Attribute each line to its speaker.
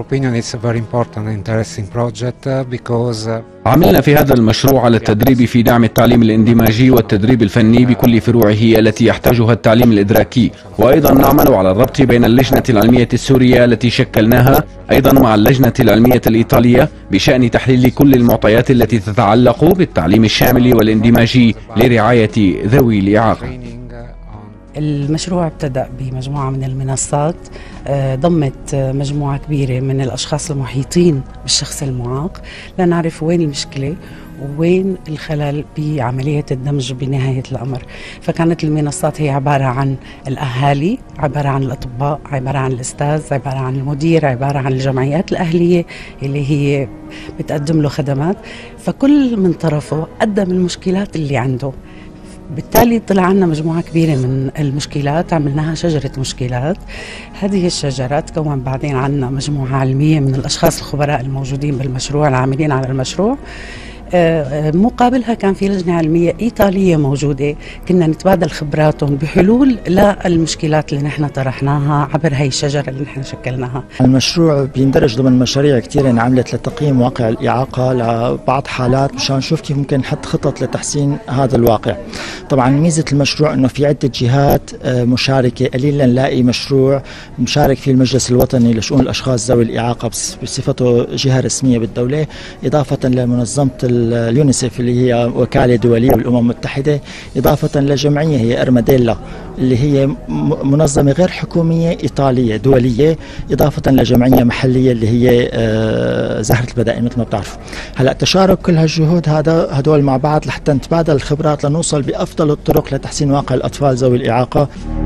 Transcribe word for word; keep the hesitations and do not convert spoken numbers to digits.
Speaker 1: opinion it's a very important and interesting project because
Speaker 2: عملنا في هذا المشروع على التدريب في دعم التعليم الاندماجي والتدريب الفني بكل فروعه التي يحتاجها التعليم الإدراكي، وأيضا نعمل على الربط بين اللجنة العلمية السورية التي شكلناها أيضا مع اللجنة العلمية الإيطالية بشأن تحليل كل المعطيات التي تتعلق بالتعليم الشامل والاندماجي لرعاية ذوي الإعاقة.
Speaker 3: المشروع ابتدأ بمجموعة من المنصات ضمت مجموعة كبيرة من الأشخاص المحيطين بالشخص المعاق لنعرف وين المشكلة وين الخلل بعملية الدمج بنهاية الأمر. فكانت المنصات هي عبارة عن الأهالي، عبارة عن الأطباء، عبارة عن الأستاذ، عبارة عن المدير، عبارة عن الجمعيات الأهلية اللي هي بتقدم له خدمات. فكل من طرفه قدم المشكلات اللي عنده، بالتالي طلع عنا مجموعة كبيرة من المشكلات، عملناها شجرة مشكلات. هذه الشجرة تكون بعدين عنا مجموعة علمية من الأشخاص الخبراء الموجودين بالمشروع العاملين على المشروع. مقابلها كان في لجنة علمية إيطالية موجودة، كنا نتبادل خبراتهم بحلول للمشكلات اللي نحن طرحناها عبر هاي الشجرة اللي نحن شكلناها.
Speaker 4: المشروع بيندرج ضمن مشاريع كثيرة انعملت لتقييم واقع الإعاقة لبعض حالات مشان نشوف كيف ممكن نحط خطط لتحسين هذا الواقع. طبعا ميزة المشروع انه في عدة جهات مشاركة، قليلا نلاقي مشروع مشارك فيه المجلس الوطني لشؤون الأشخاص ذوي الإعاقة بصفته جهة رسمية بالدولة، إضافة لمنظمة اليونيسف اللي هي وكالة دولية بالأمم المتحدة، إضافة لجمعية هي أرماديلا اللي هي منظمة غير حكومية إيطالية دولية، إضافة لجمعية محلية اللي هي زهرة البدائل مثل ما بتعرفوا. هلا تشارك كل هالجهود هذا هدول مع بعض لحتى نتبادل الخبرات لنوصل بأفضل الطرق لتحسين واقع الأطفال ذوي الإعاقة.